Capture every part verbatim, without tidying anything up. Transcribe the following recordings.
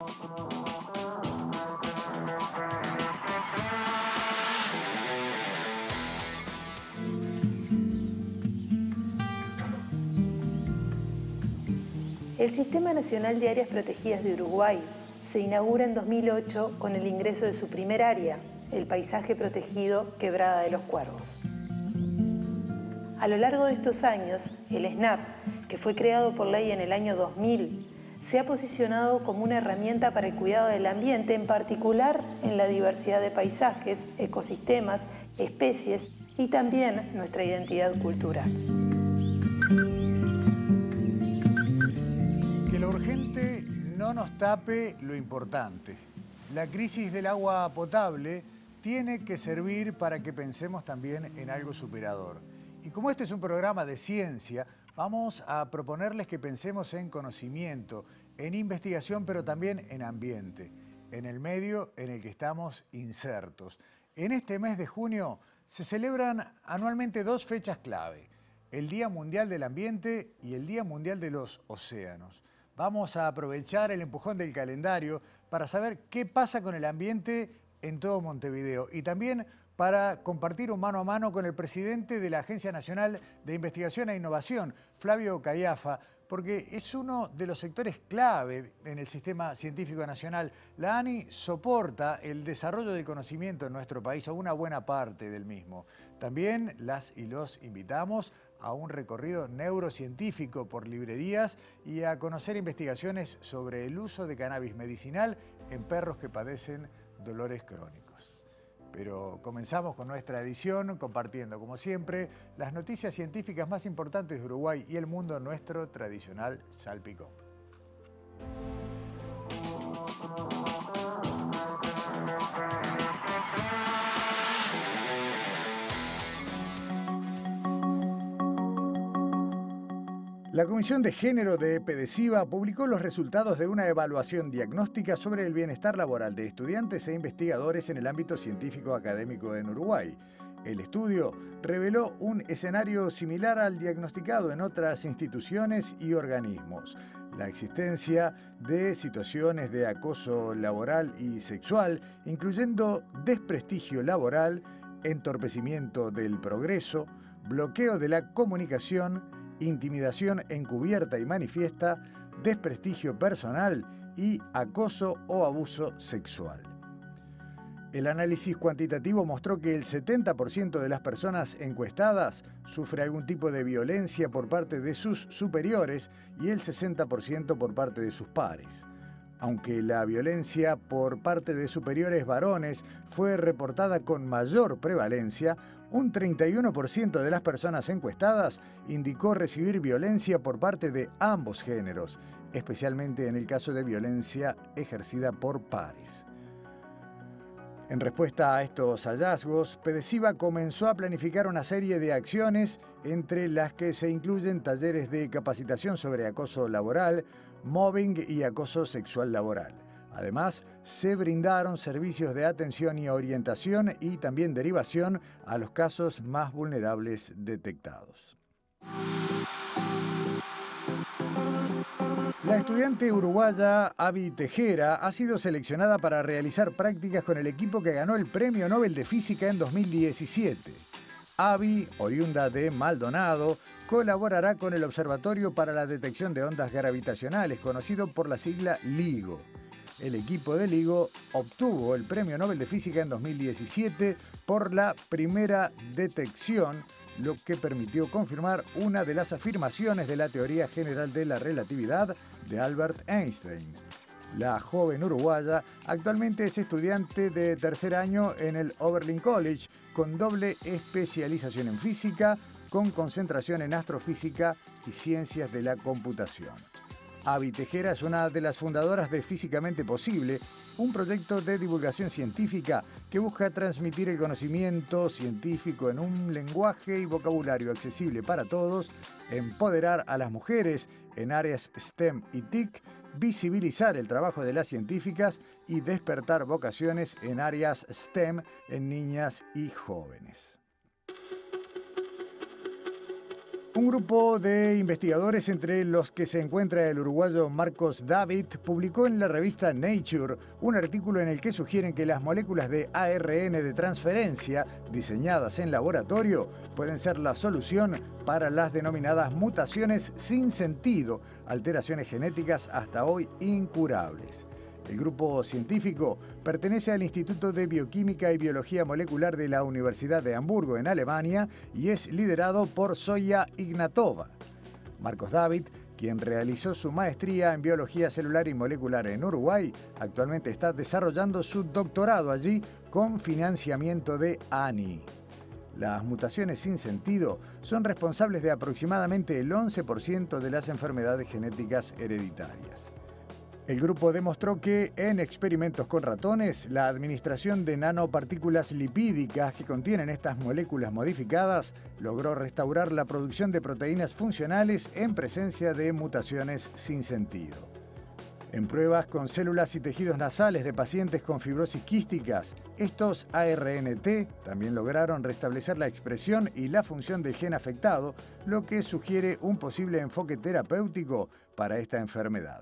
El Sistema Nacional de Áreas Protegidas de Uruguay se inaugura en dos mil ocho con el ingreso de su primer área, el paisaje protegido Quebrada de los Cuervos. A lo largo de estos años, el SNAP, que fue creado por ley en el año dos mil, se ha posicionado como una herramienta para el cuidado del ambiente, en particular en la diversidad de paisajes, ecosistemas, especies y también nuestra identidad cultural. Que lo urgente no nos tape lo importante. La crisis del agua potable tiene que servir para que pensemos también en algo superador. Y como este es un programa de ciencia, vamos a proponerles que pensemos en conocimiento, en investigación, pero también en ambiente, en el medio en el que estamos insertos. En este mes de junio se celebran anualmente dos fechas clave: el Día Mundial del Ambiente y el Día Mundial de los Océanos. Vamos a aprovechar el empujón del calendario para saber qué pasa con el ambiente en todo Montevideo y también para compartir un mano a mano con el presidente de la Agencia Nacional de Investigación e Innovación, Flavio Caiafa, porque es uno de los sectores clave en el sistema científico nacional. La ANI soporta el desarrollo del conocimiento en nuestro país, o una buena parte del mismo. También las y los invitamos a un recorrido neurocientífico por librerías y a conocer investigaciones sobre el uso de cannabis medicinal en perros que padecen dolores crónicos. Pero comenzamos con nuestra edición compartiendo, como siempre, las noticias científicas más importantes de Uruguay y el mundo en nuestro tradicional salpicón. La Comisión de Género de PEDESIVA publicó los resultados de una evaluación diagnóstica sobre el bienestar laboral de estudiantes e investigadores en el ámbito científico académico en Uruguay. El estudio reveló un escenario similar al diagnosticado en otras instituciones y organismos: la existencia de situaciones de acoso laboral y sexual, incluyendo desprestigio laboral, entorpecimiento del progreso, bloqueo de la comunicación, intimidación encubierta y manifiesta, desprestigio personal y acoso o abuso sexual. El análisis cuantitativo mostró que el setenta por ciento de las personas encuestadas sufre algún tipo de violencia por parte de sus superiores y el sesenta por ciento por parte de sus pares. Aunque la violencia por parte de superiores varones fue reportada con mayor prevalencia, un treinta y uno por ciento de las personas encuestadas indicó recibir violencia por parte de ambos géneros, especialmente en el caso de violencia ejercida por pares. En respuesta a estos hallazgos, PEDESIVA comenzó a planificar una serie de acciones, entre las que se incluyen talleres de capacitación sobre acoso laboral, mobbing y acoso sexual laboral. Además, se brindaron servicios de atención y orientación y también derivación a los casos más vulnerables detectados. La estudiante uruguaya Abby Tejera ha sido seleccionada para realizar prácticas con el equipo que ganó el Premio Nobel de Física en dos mil diecisiete. Abby, oriunda de Maldonado, colaborará con el Observatorio para la Detección de Ondas Gravitacionales, conocido por la sigla LIGO. El equipo de LIGO obtuvo el Premio Nobel de Física en dos mil diecisiete por la primera detección, lo que permitió confirmar una de las afirmaciones de la teoría general de la relatividad de Albert Einstein. La joven uruguaya actualmente es estudiante de tercer año en el Oberlin College, con doble especialización en física, con concentración en astrofísica y ciencias de la computación. Abby Tejera es una de las fundadoras de Físicamente Posible, un proyecto de divulgación científica que busca transmitir el conocimiento científico en un lenguaje y vocabulario accesible para todos, empoderar a las mujeres en áreas STEM y T I C, visibilizar el trabajo de las científicas y despertar vocaciones en áreas STEM en niñas y jóvenes. Un grupo de investigadores, entre los que se encuentra el uruguayo Marcos David, publicó en la revista Nature un artículo en el que sugieren que las moléculas de A R N de transferencia diseñadas en laboratorio pueden ser la solución para las denominadas mutaciones sin sentido, alteraciones genéticas hasta hoy incurables. El grupo científico pertenece al Instituto de Bioquímica y Biología Molecular de la Universidad de Hamburgo, en Alemania, y es liderado por Zoya Ignatova. Marcos David, quien realizó su maestría en Biología Celular y Molecular en Uruguay, actualmente está desarrollando su doctorado allí con financiamiento de A N I. Las mutaciones sin sentido son responsables de aproximadamente el once por ciento de las enfermedades genéticas hereditarias. El grupo demostró que en experimentos con ratones, la administración de nanopartículas lipídicas que contienen estas moléculas modificadas logró restaurar la producción de proteínas funcionales en presencia de mutaciones sin sentido. En pruebas con células y tejidos nasales de pacientes con fibrosis quísticas, estos A R N T también lograron restablecer la expresión y la función del gen afectado, lo que sugiere un posible enfoque terapéutico para esta enfermedad.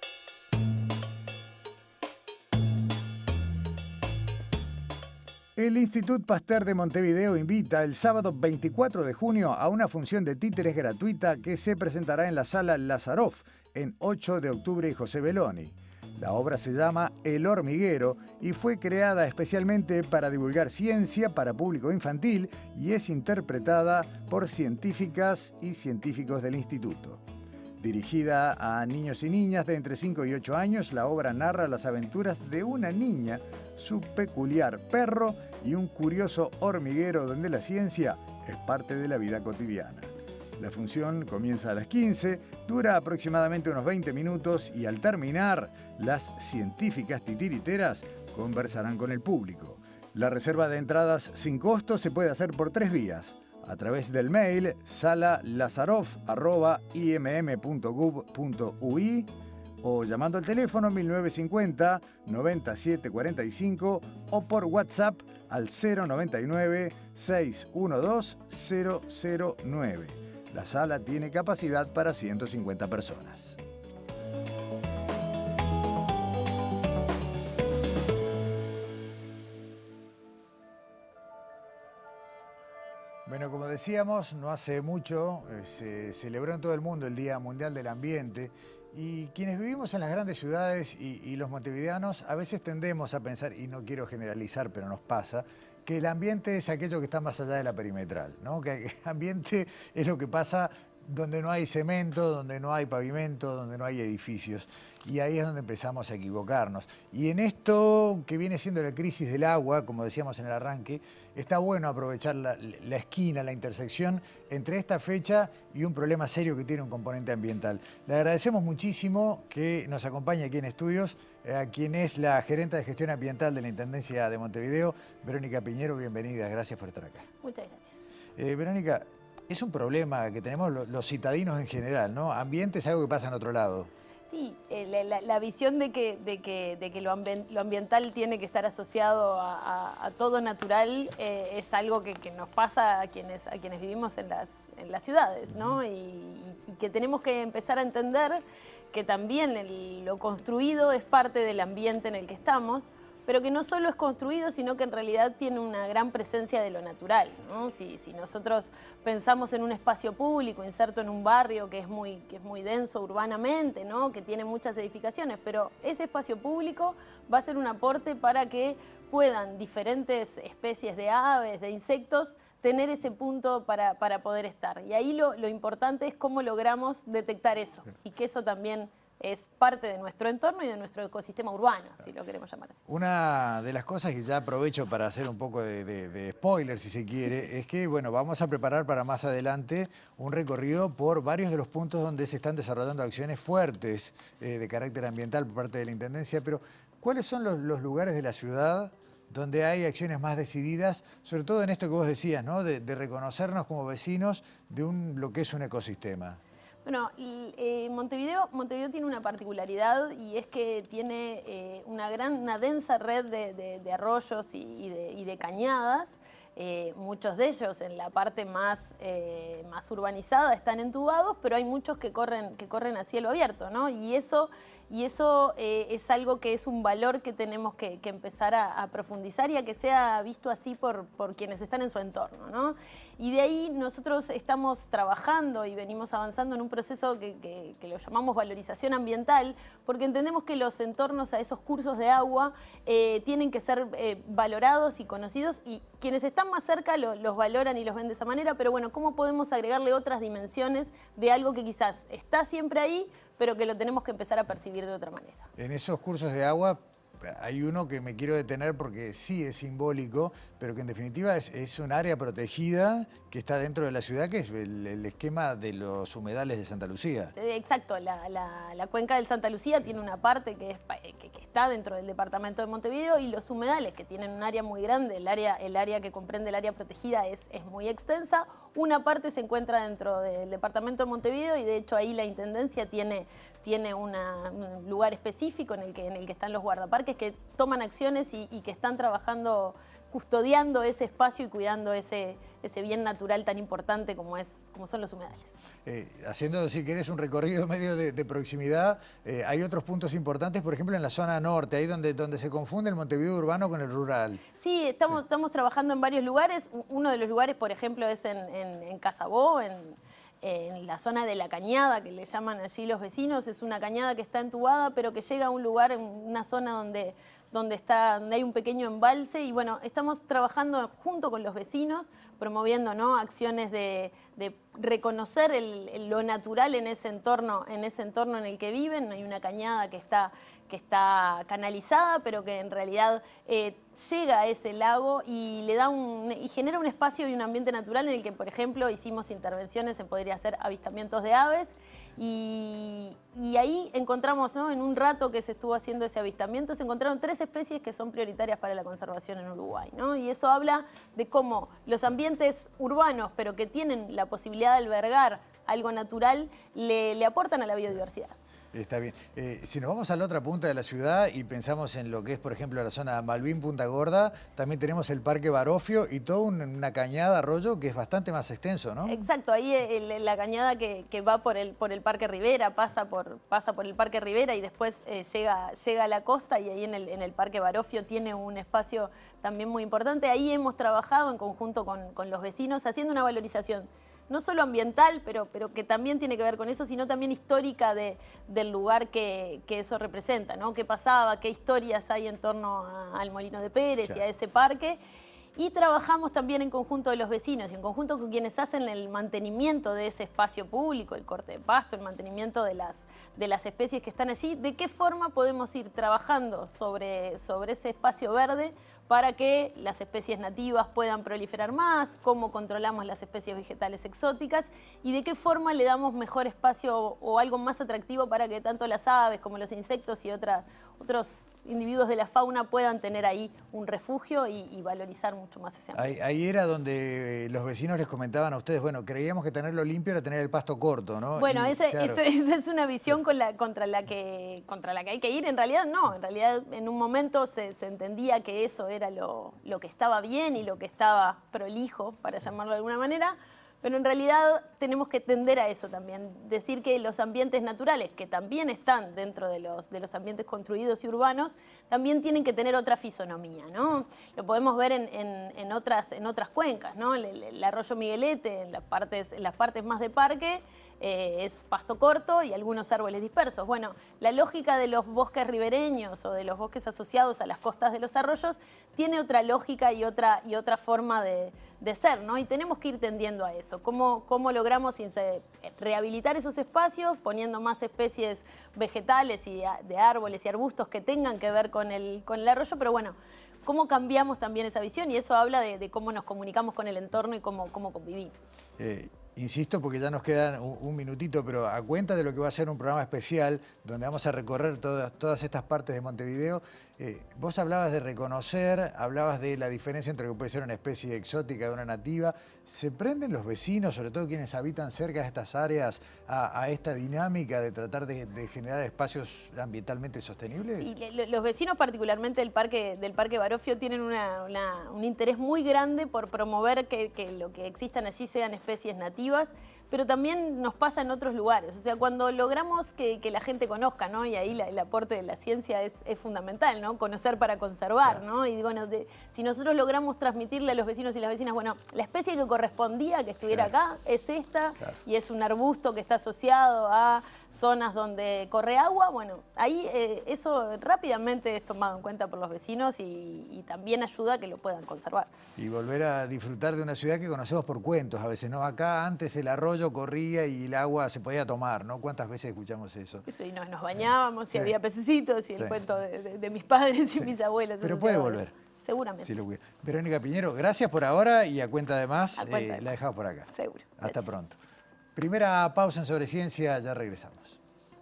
El Institut Pasteur de Montevideo invita el sábado veinticuatro de junio a una función de títeres gratuita que se presentará en la Sala Lazaroff en ocho de octubre y José Belloni. La obra se llama El hormiguero y fue creada especialmente para divulgar ciencia para público infantil y es interpretada por científicas y científicos del instituto. Dirigida a niños y niñas de entre cinco y ocho años, la obra narra las aventuras de una niña, su peculiar perro y un curioso hormiguero donde la ciencia es parte de la vida cotidiana. La función comienza a las quince, dura aproximadamente unos veinte minutos y al terminar, las científicas titiriteras conversarán con el público. La reserva de entradas sin costo se puede hacer por tres vías. A través del mail sala lazaroff arroba i m m punto gov punto u i o llamando al teléfono mil novecientos cincuenta, noventa y siete cuarenta y cinco o por WhatsApp al cero noventa y nueve, seiscientos doce, cero cero nueve. La sala tiene capacidad para ciento cincuenta personas. Bueno, como decíamos, no hace mucho eh, se celebró en todo el mundo el Día Mundial del Ambiente y quienes vivimos en las grandes ciudades y, y los montevideanos a veces tendemos a pensar, y no quiero generalizar, pero nos pasa, que el ambiente es aquello que está más allá de la perimetral, ¿no? Que el ambiente es lo que pasa donde no hay cemento, donde no hay pavimento, donde no hay edificios. Y ahí es donde empezamos a equivocarnos. Y en esto que viene siendo la crisis del agua, como decíamos en el arranque, está bueno aprovechar la, la esquina, la intersección entre esta fecha y un problema serio que tiene un componente ambiental. Le agradecemos muchísimo que nos acompañe aquí en estudios a quien es la gerente de gestión ambiental de la Intendencia de Montevideo, Verónica Piñero. Bienvenida, gracias por estar acá. Muchas gracias. Eh, Verónica, es un problema que tenemos los, los citadinos en general, ¿no? Ambiente es algo que pasa en otro lado. Sí, eh, la, la, la visión de que, de que, de que lo, ambien, lo ambiental tiene que estar asociado a, a, a todo natural eh, es algo que, que nos pasa a quienes, a quienes vivimos en las, en las ciudades, ¿no? Y, y que tenemos que empezar a entender que también el, lo construido es parte del ambiente en el que estamos, pero que no solo es construido, sino que en realidad tiene una gran presencia de lo natural, ¿no? Si, si nosotros pensamos en un espacio público inserto en un barrio que es muy, que es muy denso urbanamente, ¿no? Que tiene muchas edificaciones, pero ese espacio público va a ser un aporte para que puedan diferentes especies de aves, de insectos, tener ese punto para, para poder estar. Y ahí lo, lo importante es cómo logramos detectar eso y que eso también es parte de nuestro entorno y de nuestro ecosistema urbano, si lo queremos llamar así. Una de las cosas que ya aprovecho para hacer un poco de, de, de spoiler, si se quiere, es que bueno, vamos a preparar para más adelante un recorrido por varios de los puntos donde se están desarrollando acciones fuertes eh, de carácter ambiental por parte de la Intendencia, pero ¿cuáles son los, los lugares de la ciudad donde hay acciones más decididas, sobre todo en esto que vos decías, ¿no? de, de reconocernos como vecinos de un, lo que es un ecosistema? Bueno, eh, Montevideo, Montevideo tiene una particularidad y es que tiene eh, una gran, una densa red de, de, de arroyos y, y, de, y de cañadas Eh, muchos de ellos en la parte más, eh, más urbanizada están entubados, pero hay muchos que corren, que corren a cielo abierto, ¿no? Y eso, y eso eh, es algo que es un valor que tenemos que, que empezar a, a profundizar y a que sea visto así por, por quienes están en su entorno, ¿no? Y de ahí nosotros estamos trabajando y venimos avanzando en un proceso que, que, que lo llamamos valorización ambiental, porque entendemos que los entornos a esos cursos de agua eh, tienen que ser eh, valorados y conocidos, y quienes están más cerca lo, los valoran y los ven de esa manera, pero bueno, ¿cómo podemos agregarle otras dimensiones de algo que quizás está siempre ahí, pero que lo tenemos que empezar a percibir de otra manera? En esos cursos de agua hay uno que me quiero detener porque sí es simbólico, pero que en definitiva es, es un área protegida que está dentro de la ciudad, que es el, el esquema de los humedales de Santa Lucía. Exacto, la, la, la cuenca del Santa Lucía tiene una parte que, es, que, que está dentro del departamento de Montevideo, y los humedales, que tienen un área muy grande, el área, el área que comprende el área protegida es, es muy extensa. Una parte se encuentra dentro del departamento de Montevideo, y de hecho ahí la Intendencia tiene, tiene una, un lugar específico en el, que, en el que están los guardaparques que toman acciones y, y que están trabajando, custodiando ese espacio y cuidando ese, ese bien natural tan importante como, es, como son los humedales. Eh, haciendo, si querés, un recorrido medio de, de proximidad, eh, hay otros puntos importantes, por ejemplo, en la zona norte, ahí donde, donde se confunde el Montevideo urbano con el rural. Sí, estamos, Sí. estamos trabajando en varios lugares. Uno de los lugares, por ejemplo, es en, en, en Casabó, en, en la zona de la Cañada, que le llaman allí los vecinos. Es una cañada que está entubada, pero que llega a un lugar, en una zona donde... Donde, está, donde hay un pequeño embalse, y bueno, estamos trabajando junto con los vecinos, promoviendo, ¿no?, acciones de, de reconocer el, el, lo natural en ese entorno, en ese entorno en el que viven. Hay una cañada que está, que está canalizada, pero que en realidad eh, llega a ese lago y le da un, y genera un espacio y un ambiente natural en el que, por ejemplo, hicimos intervenciones, se podría hacer avistamientos de aves. Y, y ahí encontramos, ¿no?, en un rato que se estuvo haciendo ese avistamiento, se encontraron tres especies que son prioritarias para la conservación en Uruguay, ¿no? Y eso habla de cómo los ambientes urbanos, pero que tienen la posibilidad de albergar algo natural, le, le aportan a la biodiversidad. Está bien. Eh, si nos vamos a la otra punta de la ciudad y pensamos en lo que es, por ejemplo, la zona Malvin-Punta Gorda, también tenemos el Parque Barofio y toda una cañada, arroyo, que es bastante más extenso, ¿no? Exacto, ahí el, la cañada que, que va por el, por el Parque Rivera, pasa por, pasa por el Parque Rivera y después eh, llega, llega a la costa, y ahí en el, en el Parque Barofio tiene un espacio también muy importante. Ahí hemos trabajado en conjunto con, con los vecinos haciendo una valorización no solo ambiental, pero, pero que también tiene que ver con eso, sino también histórica de, del lugar que, que eso representa, ¿no? ¿Qué pasaba? ¿Qué historias hay en torno a, al Molino de Pérez, claro, y a ese parque? Y trabajamos también en conjunto de los vecinos y en conjunto con quienes hacen el mantenimiento de ese espacio público, el corte de pasto, el mantenimiento de las, de las especies que están allí. ¿De qué forma podemos ir trabajando sobre, sobre ese espacio verde para que las especies nativas puedan proliferar más? ¿Cómo controlamos las especies vegetales exóticas? ¿Y de qué forma le damos mejor espacio o, o algo más atractivo para que tanto las aves como los insectos y otras, otros individuos de la fauna puedan tener ahí un refugio y, y valorizar mucho más ese ambiente? Ahí, ahí era donde los vecinos les comentaban a ustedes, bueno, creíamos que tenerlo limpio era tener el pasto corto, ¿no? Bueno, y, ese, claro, ese, esa es una visión con la, contra, la que, contra la que hay que ir. En realidad no, en realidad en un momento se, se entendía que eso era lo, lo que estaba bien y lo que estaba prolijo, para llamarlo de alguna manera. Pero en realidad tenemos que tender a eso también, decir que los ambientes naturales, que también están dentro de los, de los ambientes construidos y urbanos, también tienen que tener otra fisonomía, ¿no? Lo podemos ver en, en, en, otras, en otras cuencas, ¿no? El, el arroyo Miguelete, en las partes, en las partes más de parque, eh, es pasto corto y algunos árboles dispersos. Bueno, la lógica de los bosques ribereños o de los bosques asociados a las costas de los arroyos tiene otra lógica y otra, y otra forma de, de ser, ¿no? Y tenemos que ir tendiendo a eso. ¿Cómo, cómo logramos rehabilitar esos espacios poniendo más especies vegetales y de árboles y arbustos que tengan que ver con el, con el arroyo? Pero bueno, ¿cómo cambiamos también esa visión? Y eso habla de, de cómo nos comunicamos con el entorno y cómo, cómo convivimos. Eh, Insisto porque ya nos quedan un, un minutito, pero a cuenta de lo que va a ser un programa especial donde vamos a recorrer todas, todas estas partes de Montevideo, eh, vos hablabas de reconocer, hablabas de la diferencia entre lo que puede ser una especie exótica de una nativa. ¿Se prenden los vecinos, sobre todo quienes habitan cerca de estas áreas, a, a esta dinámica de tratar de, de generar espacios ambientalmente sostenibles? Y los vecinos, particularmente del Parque, del Parque Barofio, tienen una, una, un interés muy grande por promover que, que lo que existan allí sean especies nativas, pero también nos pasa en otros lugares. O sea, cuando logramos que, que la gente conozca, ¿no? Y ahí la, el aporte de la ciencia es, es fundamental, ¿no? Conocer para conservar, claro. ¿no? Y bueno, de, si nosotros logramos transmitirle a los vecinos y las vecinas, bueno, la especie que correspondía que estuviera claro. acá es esta, claro. y es un arbusto que está asociado a zonas donde corre agua, bueno, ahí eh, eso rápidamente es tomado en cuenta por los vecinos y, y también ayuda a que lo puedan conservar. Y volver a disfrutar de una ciudad que conocemos por cuentos a veces, ¿no? Acá antes el arroyo corría y el agua se podía tomar, ¿no? ¿Cuántas veces escuchamos eso? eso y nos, nos bañábamos, sí. y había pececitos, y el sí. cuento de, de, de mis padres y sí. mis abuelos. Pero puede volver. Seguramente. Sí, lo Verónica Piñero, gracias por ahora y a cuenta de más, cuenta eh, de la dejamos por acá. Seguro. Hasta Gracias. pronto. Primera pausa en Sobre Ciencia, ya regresamos.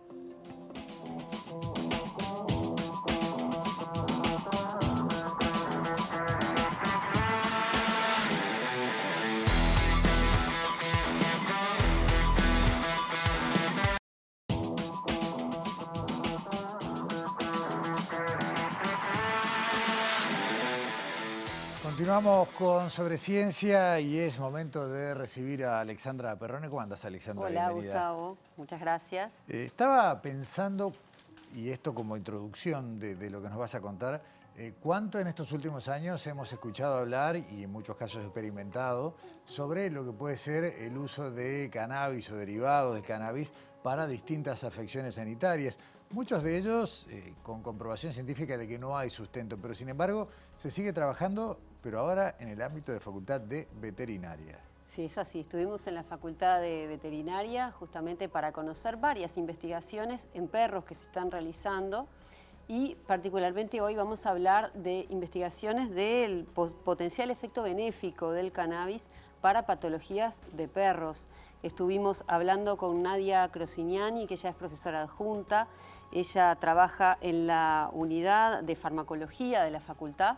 Continuamos con Sobre Ciencia y es momento de recibir a Alexandra Perrone. ¿Cómo andas, Alexandra? Hola, bienvenida. Gustavo. Muchas gracias. Eh, estaba pensando, y esto como introducción de, de lo que nos vas a contar, eh, cuánto en estos últimos años hemos escuchado hablar, y en muchos casos experimentado, sobre lo que puede ser el uso de cannabis o derivados de cannabis para distintas afecciones sanitarias. Muchos de ellos eh, con comprobación científica de que no hay sustento, pero sin embargo se sigue trabajando, pero ahora en el ámbito de Facultad de Veterinaria. Sí, es así. Estuvimos en la Facultad de Veterinaria justamente para conocer varias investigaciones en perros que se están realizando y particularmente hoy vamos a hablar de investigaciones del potencial efecto benéfico del cannabis para patologías de perros. Estuvimos hablando con Nadia Crocignani, que ella es profesora adjunta. Ella trabaja en la unidad de farmacología de la facultad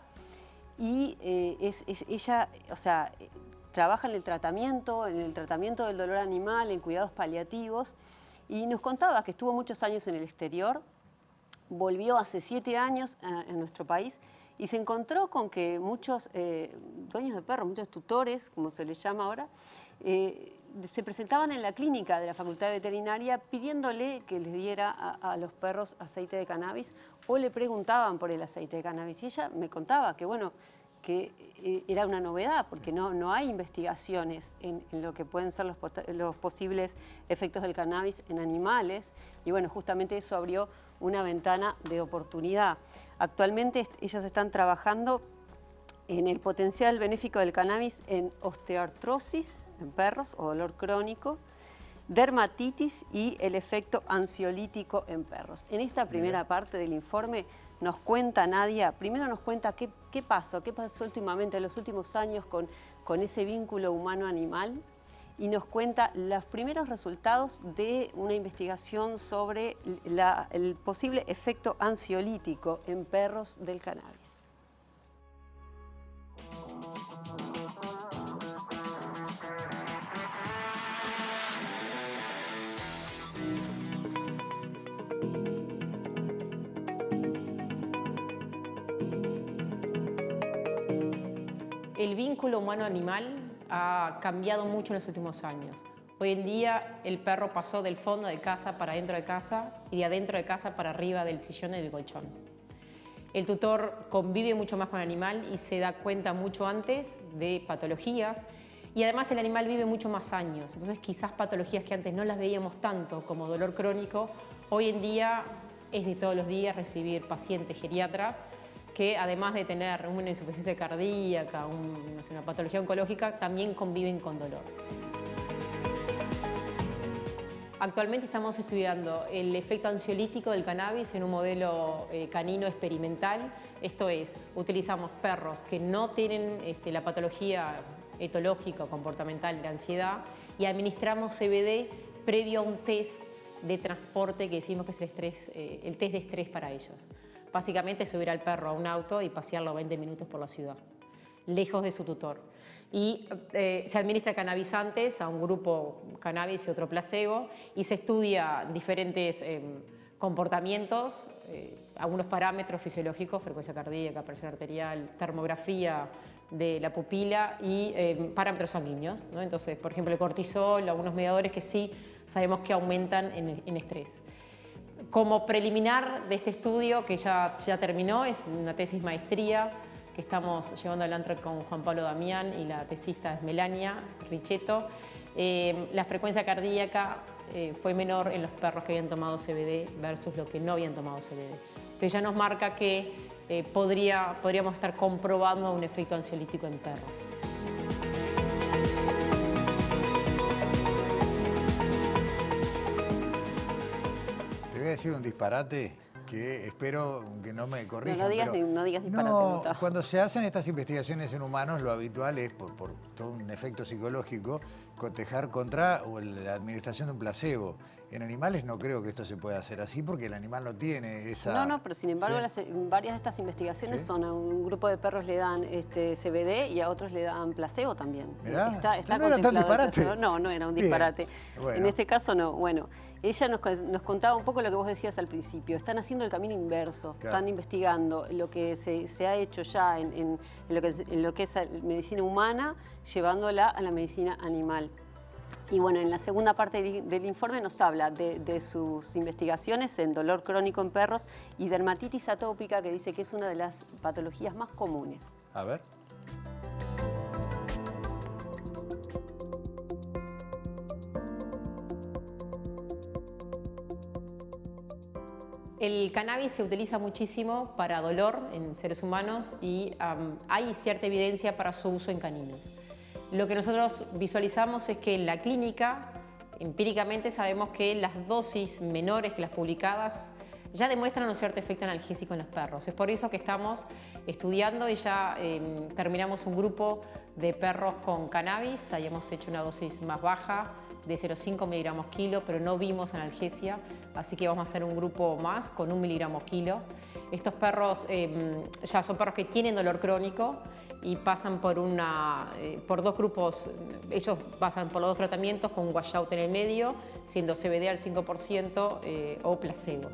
y eh, es, es, ella, o sea, trabaja en el tratamiento, en el tratamiento del dolor animal, en cuidados paliativos, y nos contaba que estuvo muchos años en el exterior, volvió hace siete años a, a nuestro país y se encontró con que muchos eh, dueños de perros, muchos tutores, como se les llama ahora, eh, se presentaban en la clínica de la Facultad de Veterinaria pidiéndole que les diera a, a los perros aceite de cannabis o le preguntaban por el aceite de cannabis. Y ella me contaba que, bueno, que eh, era una novedad porque no, no hay investigaciones en, en lo que pueden ser los, los posibles efectos del cannabis en animales. Y bueno, justamente eso abrió una ventana de oportunidad. Actualmente ellos están trabajando en el potencial benéfico del cannabis en osteoartrosis en perros o dolor crónico, dermatitis y el efecto ansiolítico en perros. En esta primera Bien. parte del informe nos cuenta Nadia, primero nos cuenta qué, qué pasó, qué pasó últimamente en los últimos años con, con ese vínculo humano-animal y nos cuenta los primeros resultados de una investigación sobre la, el posible efecto ansiolítico en perros del cannabis. El vínculo humano-animal ha cambiado mucho en los últimos años. Hoy en día el perro pasó del fondo de casa para dentro de casa y de adentro de casa para arriba del sillón y del colchón. El tutor convive mucho más con el animal y se da cuenta mucho antes de patologías y además el animal vive mucho más años. Entonces quizás patologías que antes no las veíamos tanto como dolor crónico, hoy en día es de todos los días recibir pacientes geriatras que además de tener una insuficiencia cardíaca, un, no sé, una patología oncológica, también conviven con dolor. Actualmente estamos estudiando el efecto ansiolítico del cannabis en un modelo eh, canino experimental. Esto es, utilizamos perros que no tienen este, la patología etológico, comportamental de la ansiedad y administramos C B D previo a un test de transporte que decimos que es el, estrés, eh, el test de estrés para ellos. Básicamente subir al perro a un auto y pasearlo veinte minutos por la ciudad, lejos de su tutor. Y eh, se administra cannabis antes a un grupo cannabis y otro placebo y se estudia diferentes eh, comportamientos, eh, algunos parámetros fisiológicos, frecuencia cardíaca, presión arterial, termografía de la pupila y eh, parámetros sanguíneos, ¿no? Entonces, por ejemplo, el cortisol, algunos mediadores que sí sabemos que aumentan en, en estrés. Como preliminar de este estudio, que ya, ya terminó, es una tesis maestría que estamos llevando adelante con Juan Pablo Damián y la tesista es Melania Richetto, eh, la frecuencia cardíaca eh, fue menor en los perros que habían tomado C B D versus los que no habían tomado C B D. Entonces ya nos marca que eh, podría, podríamos estar comprobando un efecto ansiolítico en perros. Voy a decir un disparate que espero que no me corrijan. No, no digas, pero no digas disparate. No, cuando se hacen estas investigaciones en humanos, lo habitual es, por, por todo un efecto psicológico, cotejar contra o la administración de un placebo. En animales no creo que esto se pueda hacer así porque el animal no tiene esa... No, no, pero sin embargo, ¿sí? las, varias de estas investigaciones ¿Sí? son a un grupo de perros le dan este, C B D y a otros le dan placebo también. Mirá, está, está ¿no era tan disparate? No, no era un Bien. disparate. Bueno. En este caso no. Bueno, ella nos, nos contaba un poco lo que vos decías al principio. Están haciendo el camino inverso, Claro. están investigando lo que se, se ha hecho ya en, en, en, lo que, en lo que es medicina humana, llevándola a la medicina animal. Y bueno, en la segunda parte del, del informe nos habla de, de sus investigaciones en dolor crónico en perros y dermatitis atópica, que dice que es una de las patologías más comunes. A ver. El cannabis se utiliza muchísimo para dolor en seres humanos y um, hay cierta evidencia para su uso en caninos. Lo que nosotros visualizamos es que en la clínica, empíricamente sabemos que las dosis menores que las publicadas ya demuestran un cierto efecto analgésico en los perros. Es por eso que estamos estudiando y ya eh, terminamos un grupo de perros con cannabis, hayamos hecho una dosis más baja de cero coma cinco miligramos kilo, pero no vimos analgesia, así que vamos a hacer un grupo más con un miligramo kilo. Estos perros eh, ya son perros que tienen dolor crónico y pasan por, una, eh, por dos grupos, ellos pasan por los dos tratamientos con un washout en el medio, siendo C B D al cinco por ciento eh, o placebo.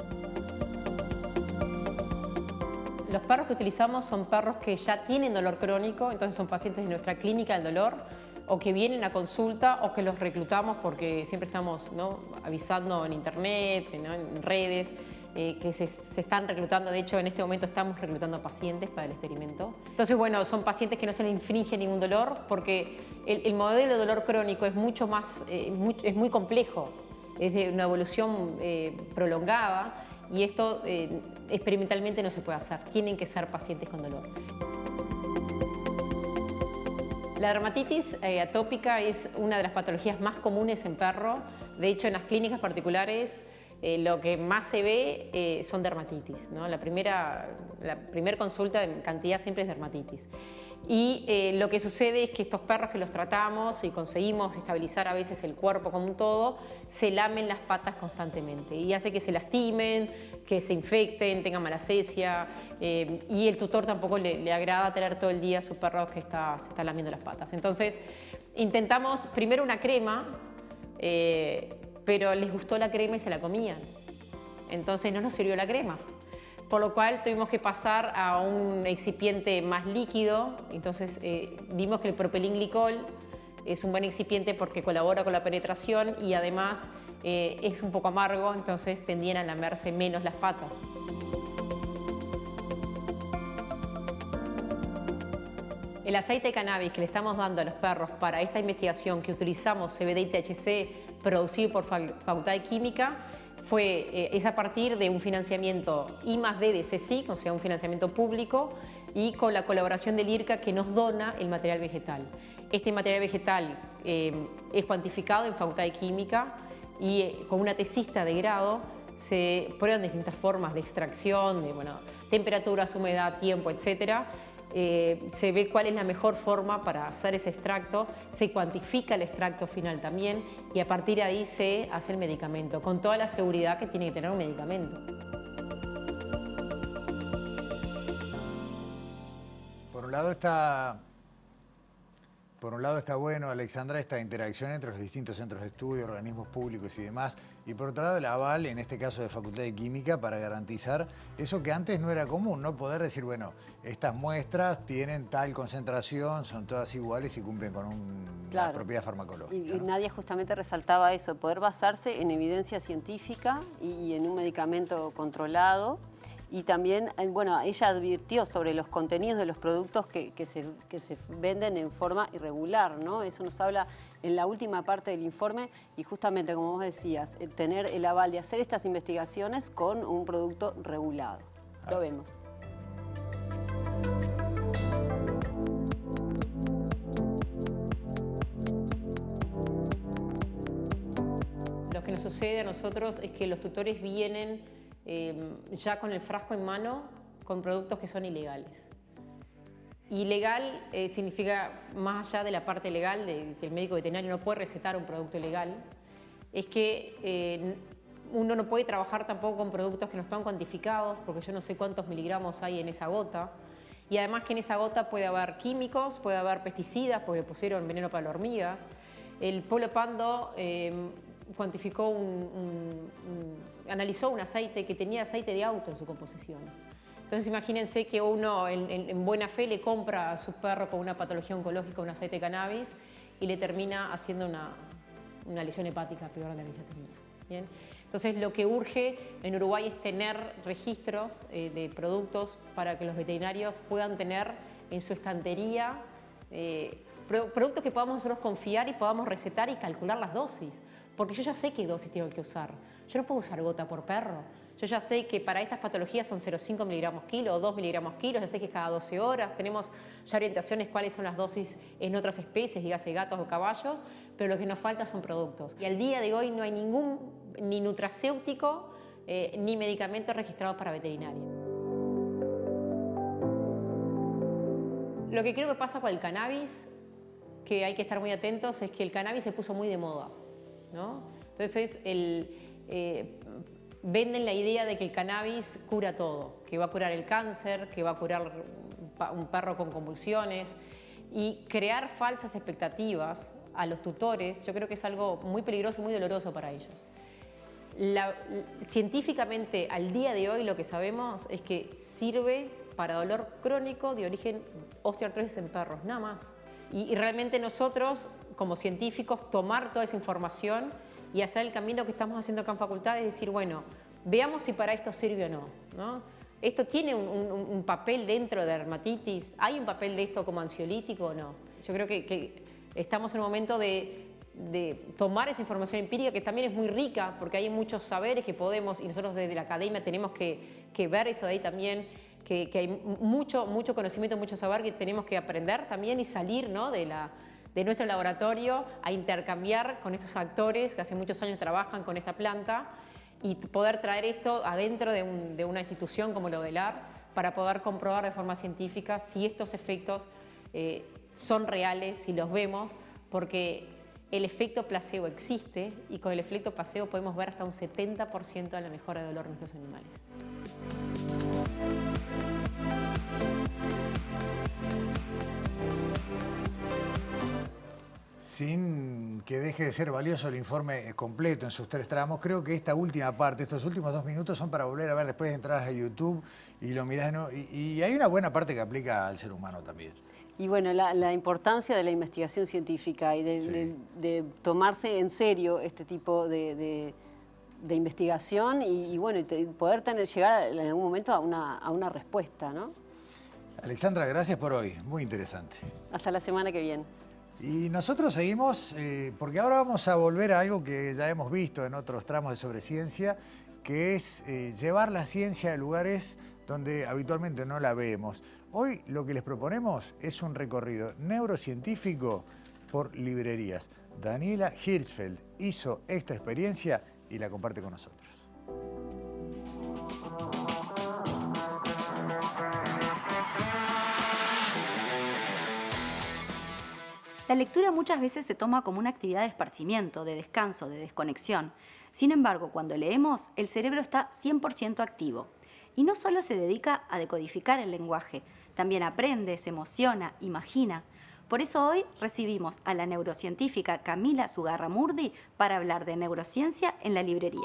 Los perros que utilizamos son perros que ya tienen dolor crónico, entonces son pacientes de nuestra clínica del dolor, o que vienen a consulta o que los reclutamos porque siempre estamos, ¿no?, avisando en internet, ¿no?, en redes, eh, que se, se están reclutando. De hecho, en este momento estamos reclutando pacientes para el experimento. Entonces, bueno, son pacientes que no se les infringe ningún dolor porque el, el modelo de dolor crónico es mucho más, eh, muy, es muy complejo, es de una evolución eh, prolongada y esto eh, experimentalmente no se puede hacer. Tienen que ser pacientes con dolor. La dermatitis eh, atópica es una de las patologías más comunes en perro. De hecho, en las clínicas particulares eh, lo que más se ve eh, son dermatitis, ¿no? La primera, la primera consulta en cantidad siempre es dermatitis. Y eh, lo que sucede es que estos perros que los tratamos y conseguimos estabilizar a veces el cuerpo como un todo, se lamen las patas constantemente y hace que se lastimen, que se infecten, tengan malacesia eh, y el tutor tampoco le, le agrada tener todo el día a su perro que está, se está lamiendo las patas. Entonces intentamos primero una crema, eh, pero les gustó la crema y se la comían. Entonces no nos sirvió la crema. Por lo cual tuvimos que pasar a un excipiente más líquido. Entonces eh, vimos que el propilenglicol es un buen excipiente porque colabora con la penetración y además eh, es un poco amargo, entonces tendían a lamerse menos las patas. El aceite de cannabis que le estamos dando a los perros para esta investigación que utilizamos C B D y T H C producido por Facultad de Química Fue, eh, es a partir de un financiamiento I más D de CSIC, o sea, un financiamiento público, y con la colaboración del IRCA que nos dona el material vegetal. Este material vegetal eh, es cuantificado en Facultad de Química y eh, con una tesista de grado se prueban distintas formas de extracción, de bueno, temperaturas, humedad, tiempo, etcétera. eh, se ve cuál es la mejor forma para hacer ese extracto, se cuantifica el extracto final también y a partir de ahí se hace el medicamento, con toda la seguridad que tiene que tener un medicamento. Por un lado está... Por un lado está bueno, Alexandra, esta interacción entre los distintos centros de estudio, organismos públicos y demás. Y por otro lado, el aval, en este caso de Facultad de Química, para garantizar eso que antes no era común, ¿no? Poder decir, bueno, estas muestras tienen tal concentración, son todas iguales y cumplen con un, claro. una propiedad farmacológica. Y, y ¿no? Nadia justamente resaltaba eso, poder basarse en evidencia científica y, y en un medicamento controlado. Y también, bueno, ella advirtió sobre los contenidos de los productos que, que, se, que se venden en forma irregular, ¿no? Eso nos habla en la última parte del informe y justamente, como vos decías, tener el aval de hacer estas investigaciones con un producto regulado. Lo vemos. Lo que nos sucede a nosotros es que los tutores vienen Eh, ya con el frasco en mano con productos que son ilegales. Ilegal eh, significa, más allá de la parte legal, de que el médico veterinario no puede recetar un producto ilegal, es que eh, uno no puede trabajar tampoco con productos que no están cuantificados, porque yo no sé cuántos miligramos hay en esa gota, y además que en esa gota puede haber químicos, puede haber pesticidas, porque le pusieron veneno para las hormigas. El Polo Pando eh, cuantificó un, un, un analizó un aceite que tenía aceite de auto en su composición. Entonces imagínense que uno en, en, en buena fe le compra a su perro con una patología oncológica un aceite de cannabis y le termina haciendo una, una lesión hepática peor de la que ya tenía. ¿Bien? Entonces lo que urge en Uruguay es tener registros eh, de productos para que los veterinarios puedan tener en su estantería eh, pro, productos que podamos nosotros confiar y podamos recetar y calcular las dosis. Porque yo ya sé qué dosis tengo que usar. Yo no puedo usar gota por perro. Yo ya sé que para estas patologías son cero coma cinco miligramos kilo o dos miligramos kilo. Ya sé que es cada doce horas. Tenemos ya orientaciones cuáles son las dosis en otras especies, dígase gatos o caballos, pero lo que nos falta son productos. Y al día de hoy no hay ningún ni nutracéutico eh, ni medicamento registrado para veterinaria. Lo que creo que pasa con el cannabis, que hay que estar muy atentos, es que el cannabis se puso muy de moda, ¿no? Entonces, el, eh, venden la idea de que el cannabis cura todo, que va a curar el cáncer, que va a curar un perro con convulsiones, y crear falsas expectativas a los tutores, yo creo que es algo muy peligroso y muy doloroso para ellos. La, científicamente, al día de hoy, lo que sabemos es que sirve para dolor crónico de origen osteoartrosis en perros, nada más. Y, y realmente nosotros, como científicos, tomar toda esa información y hacer el camino que estamos haciendo acá en facultad, es decir, bueno, veamos si para esto sirve o no, ¿no? ¿Esto tiene un, un, un papel dentro de dermatitis? ¿Hay un papel de esto como ansiolítico o no? Yo creo que, que estamos en un momento de, de tomar esa información empírica, que también es muy rica, porque hay muchos saberes que podemos, y nosotros desde la academia tenemos que, que ver eso de ahí también, que, que hay mucho, mucho conocimiento, mucho saber que tenemos que aprender también y salir, ¿no?, de la... de nuestro laboratorio a intercambiar con estos actores que hace muchos años trabajan con esta planta y poder traer esto adentro de, un, de una institución como lo del A R para poder comprobar de forma científica si estos efectos eh, son reales, si los vemos, porque el efecto placebo existe y con el efecto placebo podemos ver hasta un setenta por ciento de la mejora de dolor en nuestros animales. Sin que deje de ser valioso el informe completo en sus tres tramos, creo que esta última parte, estos últimos dos minutos son para volver a ver después de entrar a YouTube y lo mirás, ¿no? y, y hay una buena parte que aplica al ser humano también. Y bueno, la, la importancia de la investigación científica y de, sí. de, de tomarse en serio este tipo de, de, de investigación y, y bueno, y te, poder tener, llegar en algún momento a una, a una respuesta, ¿no? Alexandra, gracias por hoy, muy interesante. Hasta la semana que viene. Y nosotros seguimos, eh, porque ahora vamos a volver a algo que ya hemos visto en otros tramos de Sobre Ciencia, que es eh, llevar la ciencia a lugares donde habitualmente no la vemos. Hoy lo que les proponemos es un recorrido neurocientífico por librerías. Daniela Hirschfeld hizo esta experiencia y la comparte con nosotros. La lectura muchas veces se toma como una actividad de esparcimiento, de descanso, de desconexión. Sin embargo, cuando leemos, el cerebro está cien por ciento activo. Y no solo se dedica a decodificar el lenguaje, también aprende, se emociona, imagina. Por eso hoy recibimos a la neurocientífica Camila Zugarramurdi para hablar de neurociencia en la librería.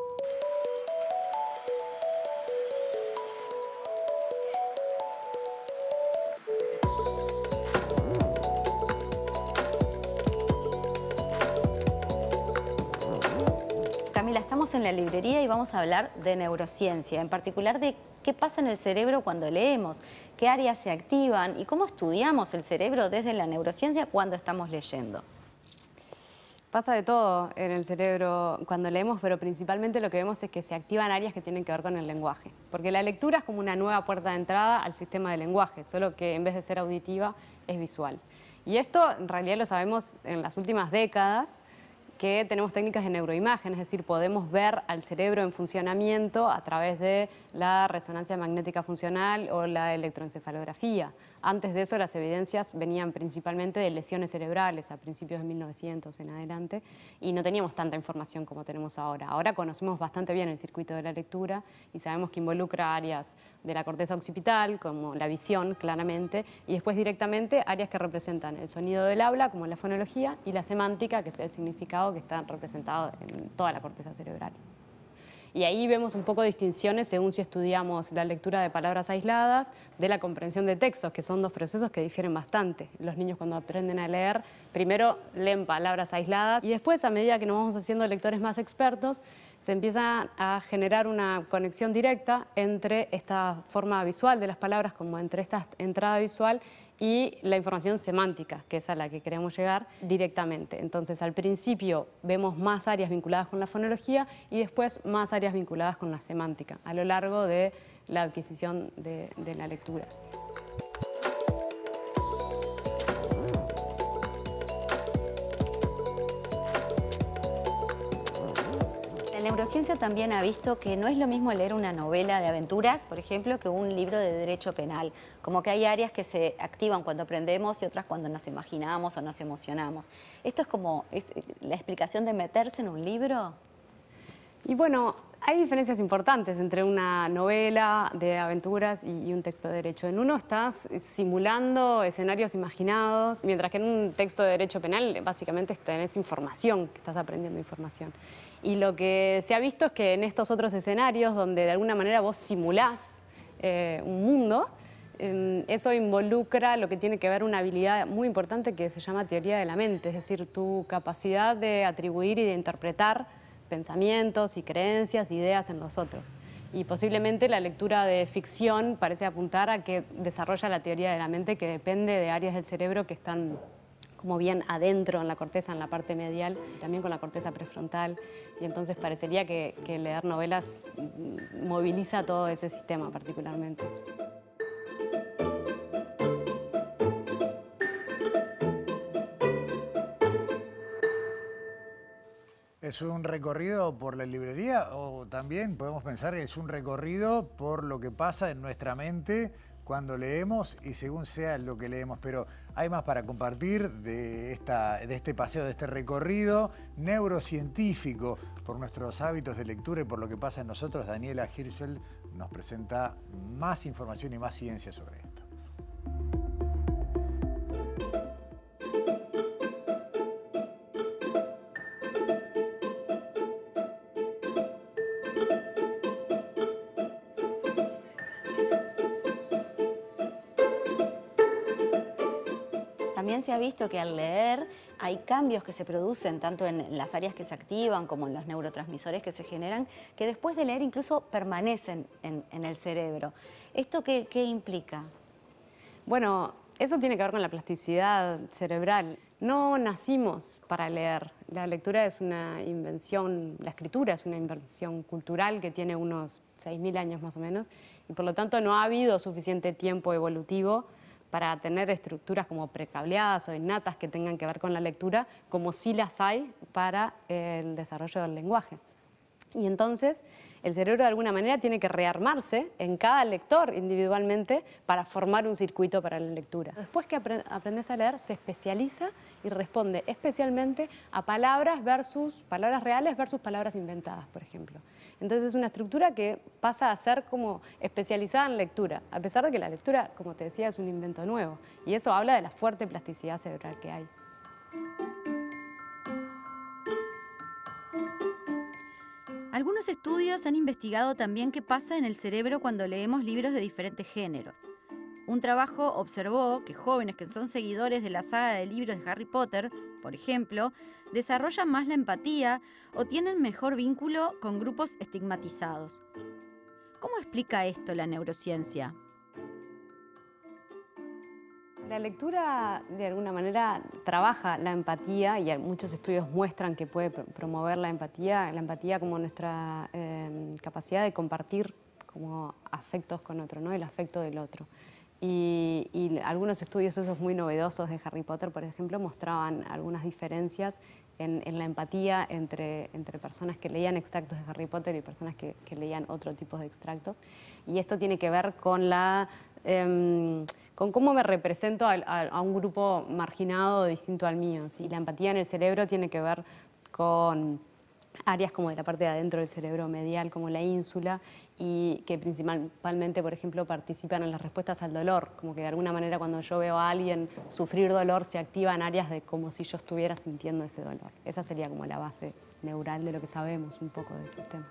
Camila, estamos en la librería y vamos a hablar de neurociencia, en particular de qué pasa en el cerebro cuando leemos, qué áreas se activan y cómo estudiamos el cerebro desde la neurociencia cuando estamos leyendo. Pasa de todo en el cerebro cuando leemos, pero principalmente lo que vemos es que se activan áreas que tienen que ver con el lenguaje. Porque la lectura es como una nueva puerta de entrada al sistema de lenguaje, solo que en vez de ser auditiva es visual. Y esto en realidad lo sabemos en las últimas décadas, que tenemos técnicas de neuroimagen, es decir, podemos ver al cerebro en funcionamiento a través de la resonancia magnética funcional o la electroencefalografía. Antes de eso, las evidencias venían principalmente de lesiones cerebrales a principios de mil novecientos en adelante y no teníamos tanta información como tenemos ahora. Ahora conocemos bastante bien el circuito de la lectura y sabemos que involucra áreas de la corteza occipital, como la visión, claramente, y después directamente áreas que representan el sonido del habla, como la fonología, y la semántica, que es el significado que está representado en toda la corteza cerebral. Y ahí vemos un poco de distinciones según si estudiamos la lectura de palabras aisladas de la comprensión de textos, que son dos procesos que difieren bastante. Los niños cuando aprenden a leer, primero leen palabras aisladas y después, a medida que nos vamos haciendo lectores más expertos, se empieza a generar una conexión directa entre esta forma visual de las palabras, como entre esta entrada visual y la información semántica, que es a la que queremos llegar directamente. Entonces, al principio vemos más áreas vinculadas con la fonología y después más áreas vinculadas con la semántica, a lo largo de la adquisición de, de la lectura. La neurociencia también ha visto que no es lo mismo leer una novela de aventuras, por ejemplo, que un libro de derecho penal. Como que hay áreas que se activan cuando aprendemos y otras cuando nos imaginamos o nos emocionamos. ¿Esto es como es la explicación de meterse en un libro? Y bueno, hay diferencias importantes entre una novela de aventuras y, y un texto de derecho. En uno estás simulando escenarios imaginados, mientras que en un texto de derecho penal básicamente tenés información, que estás aprendiendo información. Y lo que se ha visto es que en estos otros escenarios, donde de alguna manera vos simulás eh, un mundo, eh, eso involucra lo que tiene que ver una habilidad muy importante que se llama teoría de la mente, es decir, tu capacidad de atribuir y de interpretar pensamientos y creencias, ideas en los otros. Y posiblemente la lectura de ficción parece apuntar a que desarrolla la teoría de la mente, que depende de áreas del cerebro que están como bien adentro en la corteza, en la parte medial, también con la corteza prefrontal. Y entonces parecería que, que leer novelas moviliza todo ese sistema particularmente. ¿Es un recorrido por la librería o también podemos pensar que es un recorrido por lo que pasa en nuestra mente cuando leemos y según sea lo que leemos? Pero hay más para compartir de, esta, de este paseo, de este recorrido neurocientífico por nuestros hábitos de lectura y por lo que pasa en nosotros. Daniela Hirschfeld nos presenta más información y más ciencia sobre esto. También se ha visto que al leer hay cambios que se producen tanto en las áreas que se activan como en los neurotransmisores que se generan, que después de leer incluso permanecen en, en el cerebro. ¿Esto qué, qué implica? Bueno, eso tiene que ver con la plasticidad cerebral. No nacimos para leer. La lectura es una invención, la escritura es una invención cultural que tiene unos seis mil años más o menos, y por lo tanto no ha habido suficiente tiempo evolutivo para tener estructuras como precableadas o innatas que tengan que ver con la lectura, como sí las hay para el desarrollo del lenguaje. Y entonces el cerebro de alguna manera tiene que rearmarse en cada lector individualmente para formar un circuito para la lectura. Después que apre- aprendes a leer, se especializa y responde especialmente a palabras versus palabras reales versus palabras inventadas, por ejemplo. Entonces es una estructura que pasa a ser como especializada en lectura, a pesar de que la lectura, como te decía, es un invento nuevo. Y eso habla de la fuerte plasticidad cerebral que hay. Algunos estudios han investigado también qué pasa en el cerebro cuando leemos libros de diferentes géneros. Un trabajo observó que jóvenes que son seguidores de la saga de libros de Harry Potter, por ejemplo, desarrollan más la empatía o tienen mejor vínculo con grupos estigmatizados. ¿Cómo explica esto la neurociencia? La lectura, de alguna manera, trabaja la empatía y muchos estudios muestran que puede promover la empatía, la empatía como nuestra eh, capacidad de compartir como afectos con otro, ¿no? El afecto del otro. Y, y algunos estudios esos muy novedosos de Harry Potter, por ejemplo, mostraban algunas diferencias en, en la empatía entre, entre personas que leían extractos de Harry Potter y personas que, que leían otro tipo de extractos. Y esto tiene que ver con la... Eh, con cómo me represento a, a, a un grupo marginado distinto al mío, ¿sí? La empatía en el cerebro tiene que ver con áreas como de la parte de adentro del cerebro medial, como la ínsula, y que principalmente, por ejemplo, participan en las respuestas al dolor, como que de alguna manera cuando yo veo a alguien sufrir dolor se activan áreas de como si yo estuviera sintiendo ese dolor. Esa sería como la base neural de lo que sabemos un poco del sistema.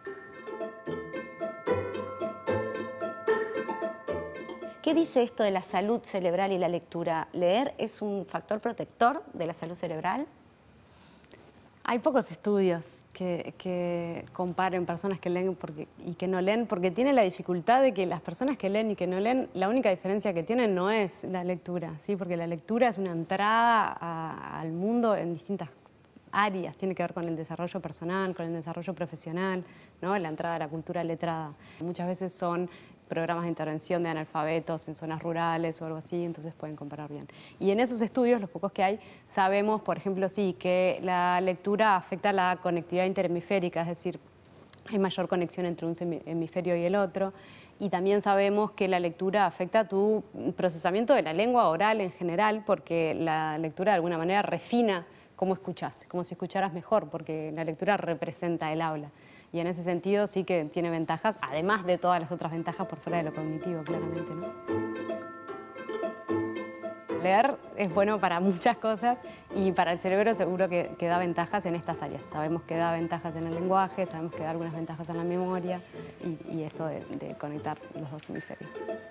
¿Qué dice esto de la salud cerebral y la lectura? ¿Leer es un factor protector de la salud cerebral? Hay pocos estudios que, que comparen personas que leen porque, y que no leen, porque tiene la dificultad de que las personas que leen y que no leen, la única diferencia que tienen no es la lectura, ¿sí? Porque la lectura es una entrada a, al mundo en distintas áreas, tiene que ver con el desarrollo personal, con el desarrollo profesional, ¿no? La entrada a la cultura letrada. Muchas veces son programas de intervención de analfabetos en zonas rurales o algo así, entonces pueden comparar bien. Y en esos estudios, los pocos que hay, sabemos, por ejemplo, sí, que la lectura afecta la conectividad interhemisférica, es decir, hay mayor conexión entre un hemisferio y el otro, y también sabemos que la lectura afecta tu procesamiento de la lengua oral en general, porque la lectura de alguna manera refina cómo escuchás, como si escucharas mejor, porque la lectura representa el habla. Y en ese sentido sí que tiene ventajas, además de todas las otras ventajas por fuera de lo cognitivo, claramente, ¿no? Leer es bueno para muchas cosas y para el cerebro seguro que, que da ventajas en estas áreas. Sabemos que da ventajas en el lenguaje, sabemos que da algunas ventajas en la memoria y, y esto de, de conectar los dos hemisferios.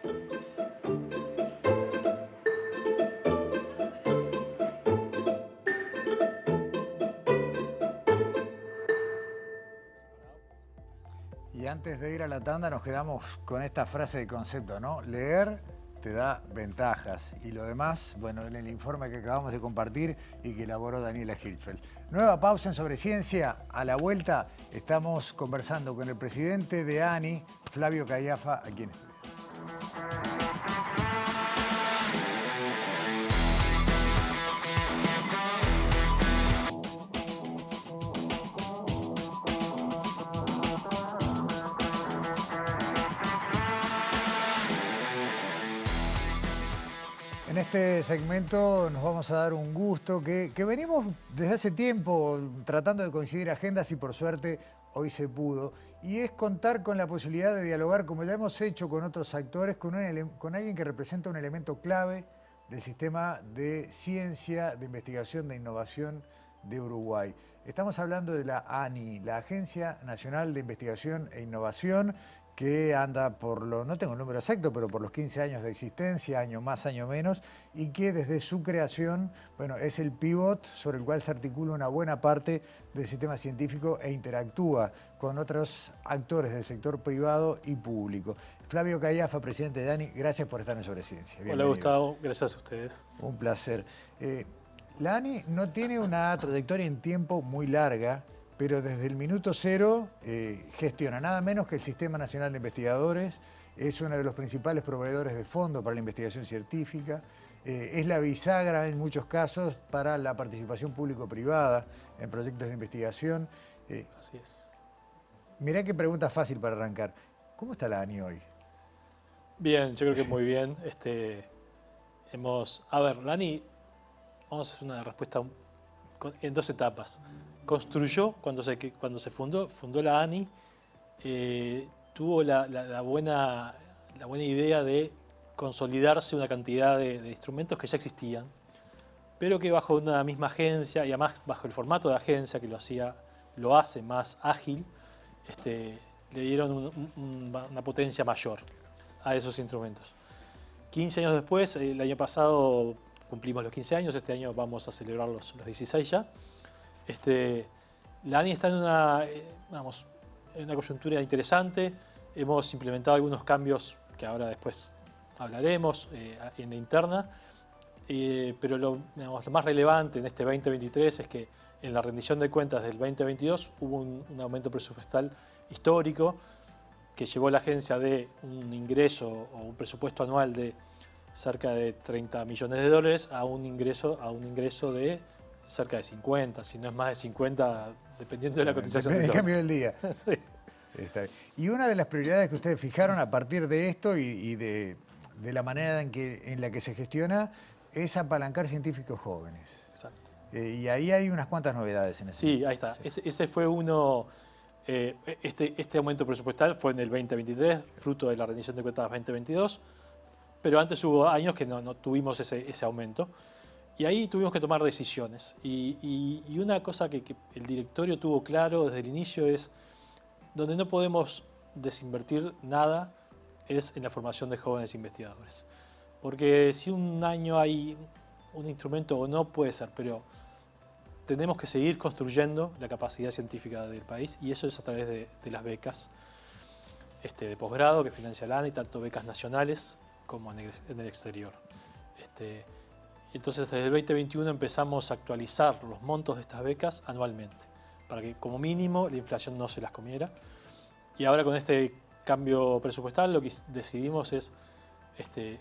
Y antes de ir a la tanda nos quedamos con esta frase de concepto, ¿no? Leer te da ventajas y lo demás, bueno, en el informe que acabamos de compartir y que elaboró Daniela Hirschfeld. Nueva pausa en Sobre Ciencia. A la vuelta estamos conversando con el presidente de A N I, Flavio Caiafa, aquí en estudio. En este segmento nos vamos a dar un gusto que, que venimos desde hace tiempo tratando de coincidir agendas y por suerte hoy se pudo. Y es contar con la posibilidad de dialogar, como ya hemos hecho con otros actores, con, un, con alguien que representa un elemento clave del sistema de ciencia, de investigación, de innovación de Uruguay. Estamos hablando de la A N I, la Agencia Nacional de Investigación e Innovación, que anda por lo, no tengo el número exacto, pero por los quince años de existencia, año más, año menos, y que desde su creación, bueno, es el pivot sobre el cual se articula una buena parte del sistema científico e interactúa con otros actores del sector privado y público. Flavio Caiafa, presidente de A N I, gracias por estar en Sobre Ciencia. Hola Gustavo, gracias a ustedes. Un placer. Eh, la A N I no tiene una trayectoria en tiempo muy larga, pero desde el minuto cero eh, gestiona nada menos que el Sistema Nacional de Investigadores, es uno de los principales proveedores de fondos para la investigación científica, eh, es la bisagra en muchos casos para la participación público-privada en proyectos de investigación. Eh, Así es. Mirá qué pregunta fácil para arrancar. ¿Cómo está la ANI hoy? Bien, yo creo que muy bien. Este, hemos, a ver, la ANI, vamos a hacer una respuesta en dos etapas. Construyó, cuando se, cuando se fundó, fundó la ANI, eh, tuvo la, la, la, buena, la buena idea de consolidarse una cantidad de, de instrumentos que ya existían, pero que bajo una misma agencia, y además bajo el formato de agencia que lo, hacía, lo hace más ágil, este, le dieron un, un, una potencia mayor a esos instrumentos. quince años después, el año pasado cumplimos los quince años, este año vamos a celebrar los, los dieciséis ya. Este, la ANI está en una, vamos, en una coyuntura interesante, hemos implementado algunos cambios que ahora después hablaremos eh, en la interna, eh, pero lo, digamos, lo más relevante en este veinte veintitrés es que en la rendición de cuentas del veinte veintidós hubo un, un aumento presupuestal histórico que llevó a la agencia de un ingreso o un presupuesto anual de cerca de treinta millones de dólares a un ingreso, a un ingreso de cerca de cincuenta, si no es más de cincuenta, dependiendo de la cotización. Depende del cambio del día. Sí. Está bien. Y una de las prioridades que ustedes fijaron a partir de esto y, y de, de la manera en, que, en la que se gestiona es apalancar científicos jóvenes. Exacto. Eh, y ahí hay unas cuantas novedades en ese Sí, sentido. Ahí está. Sí. Ese, ese fue uno, eh, este, este aumento presupuestal fue en el veinte veintitrés, fruto de la rendición de cuentas veinte veintidós, pero antes hubo años que no, no tuvimos ese, ese aumento. Y ahí tuvimos que tomar decisiones. Y, y, y una cosa que, que el directorio tuvo claro desde el inicio es, donde no podemos desinvertir nada es en la formación de jóvenes investigadores. Porque si un año hay un instrumento o no, puede ser, pero tenemos que seguir construyendo la capacidad científica del país y eso es a través de, de las becas este, de posgrado que financia la ANI, tanto becas nacionales como en el, en el exterior. Este, entonces desde el veinte veintiuno empezamos a actualizar los montos de estas becas anualmente, para que como mínimo la inflación no se las comiera. Y ahora con este cambio presupuestal lo que decidimos es este,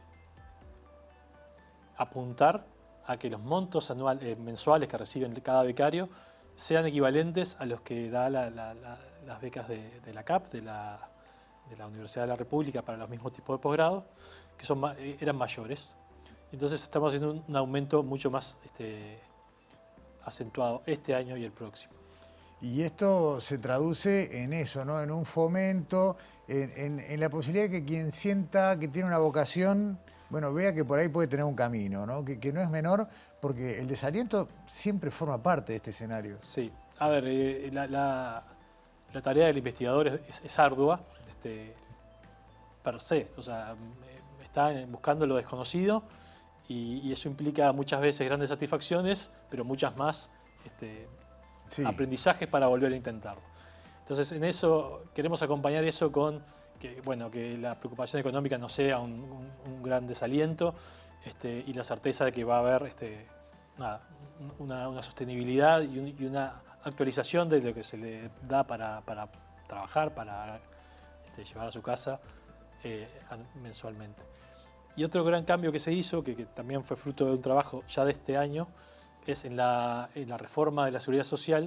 apuntar a que los montos anuales, eh, mensuales que reciben cada becario sean equivalentes a los que da la, la, la, las becas de, de la C A P, de la, de la Universidad de la República para los mismos tipos de posgrado, que son, eran mayores. Entonces estamos haciendo un, un aumento mucho más este, acentuado este año y el próximo. Y esto se traduce en eso, ¿no? En un fomento, en, en, en la posibilidad de que quien sienta que tiene una vocación, bueno, vea que por ahí puede tener un camino, ¿no? Que, que no es menor, porque el desaliento siempre forma parte de este escenario. Sí. A ver, eh, la, la, la tarea del investigador es, es ardua, este, per se. O sea, está buscando lo desconocido y, y eso implica muchas veces grandes satisfacciones, pero muchas más este, sí. aprendizajes para volver a intentarlo. Entonces, en eso queremos acompañar eso con que, bueno, que la preocupación económica no sea un, un, un gran desaliento este, y la certeza de que va a haber este, nada, una, una sostenibilidad y, un, y una actualización de lo que se le da para, para trabajar, para este, llevar a su casa eh, mensualmente. Y otro gran cambio que se hizo, que, que también fue fruto de un trabajo ya de este año, es en la, en la reforma de la seguridad social.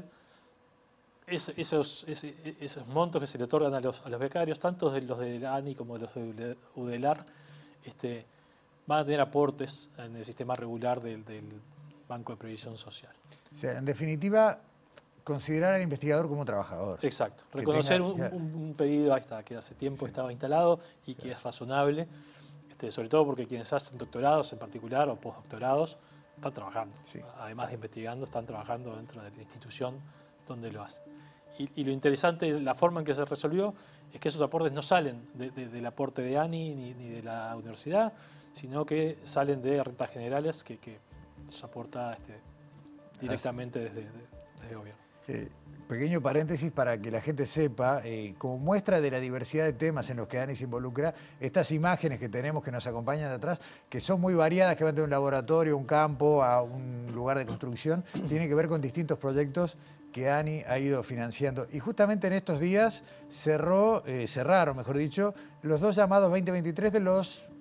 Es, esos, es, esos montos que se le otorgan a los, a los becarios, tanto de los de la ANI como de los de UDELAR, este, van a tener aportes en el sistema regular del, del Banco de Previsión Social. O sea, en definitiva, considerar al investigador como trabajador. Exacto. Reconocer tenga, un, un, un pedido ahí está, que hace tiempo sí. estaba instalado y que sí. es razonable, este, sobre todo porque quienes hacen doctorados en particular o postdoctorados están trabajando. Sí. Además de investigando, están trabajando dentro de la institución donde lo hacen. Y, y lo interesante, la forma en que se resolvió, es que esos aportes no salen de, de, del aporte de ANI ni, ni de la universidad, sino que salen de rentas generales que, que los aporta este, directamente desde, de, desde el gobierno. Eh, pequeño paréntesis para que la gente sepa, eh, como muestra de la diversidad de temas en los que ANI se involucra, estas imágenes que tenemos que nos acompañan de atrás, que son muy variadas, que van de un laboratorio, un campo, a un lugar de construcción, tienen que ver con distintos proyectos que ANI ha ido financiando. Y justamente en estos días cerró, eh, cerraron, mejor dicho, los dos llamados veinte veintitrés de los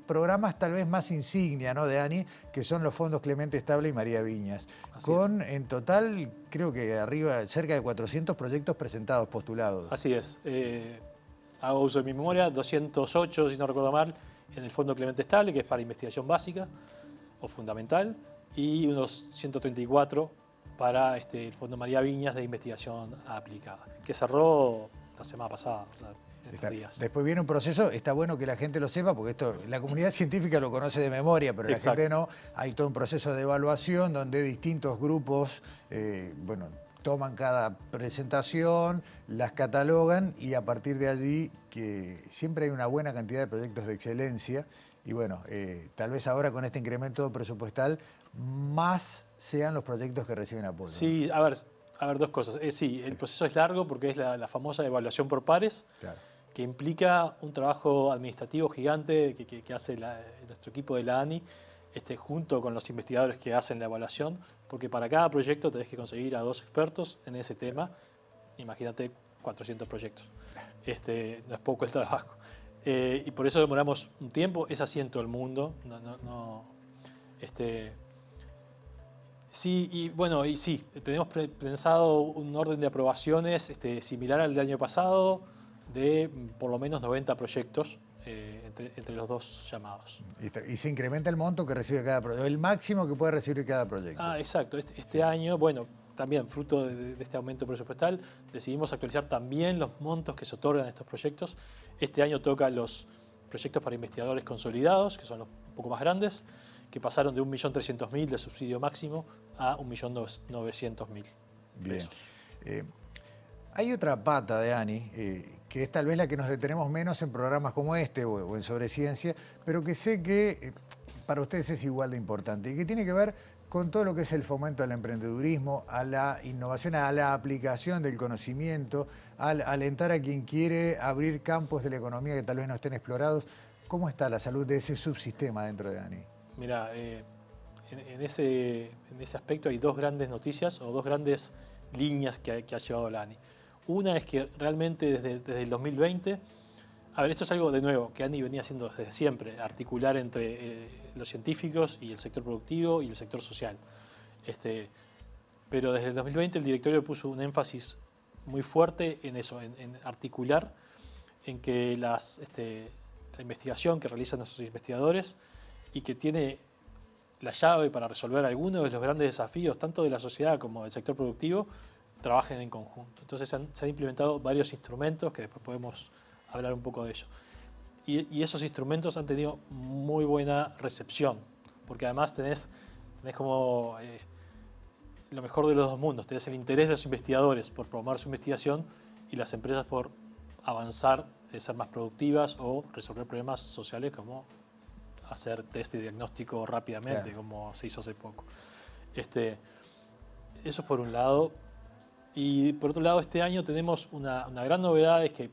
programas tal vez más insignia, ¿no?, de ANI, que son los fondos Clemente Estable y María Viñas. Así con es. En total, creo que arriba, cerca de cuatrocientos proyectos presentados, postulados. Así es. Eh, hago uso de mi memoria, doscientos ocho, si no recuerdo mal, en el fondo Clemente Estable, que es para investigación básica o fundamental, y unos ciento treinta y cuatro para este, el fondo María Viñas de investigación aplicada, que cerró la semana pasada. O sea, Está, días. Después viene un proceso, está bueno que la gente lo sepa, porque esto la comunidad científica lo conoce de memoria, pero Exacto. la gente no. Hay todo un proceso de evaluación donde distintos grupos, eh, bueno, toman cada presentación, las catalogan y a partir de allí que siempre hay una buena cantidad de proyectos de excelencia y bueno, eh, tal vez ahora con este incremento presupuestal más sean los proyectos que reciben apoyo. Sí, a ver, a ver dos cosas. Eh, sí, el sí. proceso es largo porque es la, la famosa evaluación por pares. Claro. Que implica un trabajo administrativo gigante que, que, que hace la, nuestro equipo de la ANI este, junto con los investigadores que hacen la evaluación, porque para cada proyecto tenés que conseguir a dos expertos en ese tema. Imagínate cuatrocientos proyectos. Este, no es poco el trabajo. Eh, y por eso demoramos un tiempo, es así en todo el mundo. No, no, no, este, sí, y bueno, y sí, tenemos pensado un orden de aprobaciones este, similar al del año pasado, de por lo menos noventa proyectos eh, entre, entre los dos llamados. Y, está, y se incrementa el monto que recibe cada proyecto, el máximo que puede recibir cada proyecto. Ah, exacto. Este, este sí. año, bueno, también fruto de, de este aumento presupuestal, decidimos actualizar también los montos que se otorgan a estos proyectos. Este año toca los proyectos para investigadores consolidados, que son los un poco más grandes, que pasaron de un millón trescientos mil de subsidio máximo a un millón novecientos mil pesos. Bien. Eh, hay otra pata de ANI, eh, que es tal vez la que nos detenemos menos en programas como este o, o en Sobre Ciencia, pero que sé que eh, para ustedes es igual de importante y que tiene que ver con todo lo que es el fomento al emprendedurismo, a la innovación, a la aplicación del conocimiento, al alentar a quien quiere abrir campos de la economía que tal vez no estén explorados. ¿Cómo está la salud de ese subsistema dentro de ANI? Mira, eh, en, en, ese, en ese aspecto hay dos grandes noticias o dos grandes líneas que, que ha llevado la ANI. Una es que realmente desde, desde el dos mil veinte, a ver, esto es algo de nuevo que ANI venía haciendo desde siempre, articular entre eh, los científicos y el sector productivo y el sector social. Este, pero desde el dos mil veinte el directorio puso un énfasis muy fuerte en eso, en, en articular, en que las, este, la investigación que realizan nuestros investigadores y que tiene la llave para resolver algunos de los grandes desafíos, tanto de la sociedad como del sector productivo, trabajen en conjunto. Entonces se han, se han implementado varios instrumentos que después podemos hablar un poco de ello. Y, y esos instrumentos han tenido muy buena recepción, porque además tenés, tenés como eh, lo mejor de los dos mundos. Tenés el interés de los investigadores por promover su investigación y las empresas por avanzar, eh, ser más productivas o resolver problemas sociales como hacer test de diagnóstico rápidamente, claro, como se hizo hace poco. Este, eso es por un lado. Y por otro lado, este año tenemos una, una gran novedad, es que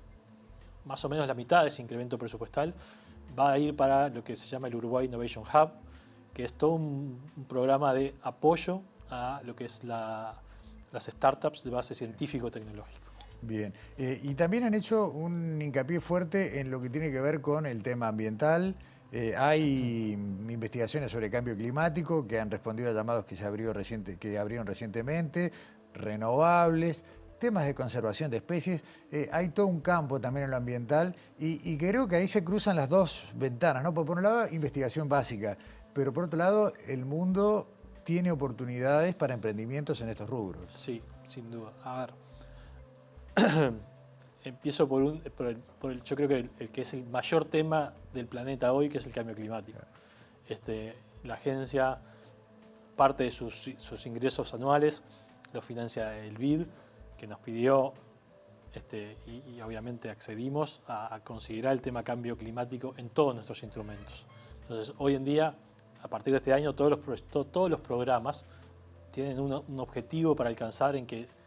más o menos la mitad de ese incremento presupuestal va a ir para lo que se llama el Uruguay Innovation Hub, que es todo un, un programa de apoyo a lo que es la, las startups de base científico-tecnológico. Bien, eh, y también han hecho un hincapié fuerte en lo que tiene que ver con el tema ambiental. Eh, hay investigaciones sobre cambio climático que han respondido a llamados que se abrió reciente, que abrieron recientemente, renovables, temas de conservación de especies. Eh, hay todo un campo también en lo ambiental y, y creo que ahí se cruzan las dos ventanas, ¿no? Por, por un lado, investigación básica, pero por otro lado, el mundo tiene oportunidades para emprendimientos en estos rubros. Sí, sin duda. A ver, empiezo por, un, por, el, por el, yo creo que el, el que es el mayor tema del planeta hoy, que es el cambio climático. Este, la agencia, parte de sus, sus ingresos anuales, lo financia el B I D, que nos pidió, este, y, y obviamente accedimos a, a considerar el tema cambio climático en todos nuestros instrumentos. Entonces, hoy en día, a partir de este año, todos los, to, todos los programas tienen un, un objetivo para alcanzar en que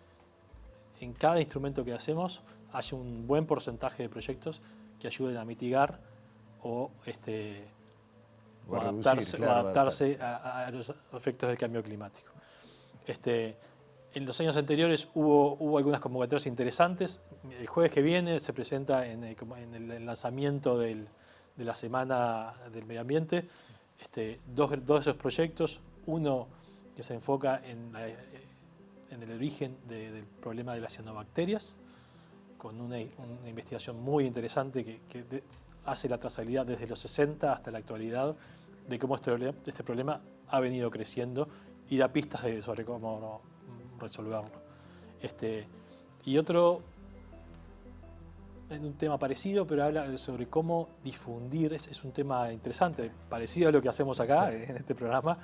en cada instrumento que hacemos haya un buen porcentaje de proyectos que ayuden a mitigar o, este, o, o reducir, adaptarse, claro, o adaptarse a, a los efectos del cambio climático. Este, En los años anteriores hubo, hubo algunas convocatorias interesantes. El jueves que viene se presenta en el, en el lanzamiento del, de la Semana del Medio Ambiente, este, dos, dos de esos proyectos, uno que se enfoca en, la, en el origen de, del problema de las cianobacterias, con una, una investigación muy interesante que, que de, hace la trazabilidad desde los sesenta hasta la actualidad de cómo este, este problema ha venido creciendo y da pistas de, sobre cómo resolverlo. Este, y otro, en un tema parecido, pero habla sobre cómo difundir, es, es un tema interesante, parecido a lo que hacemos acá, sí, en este programa,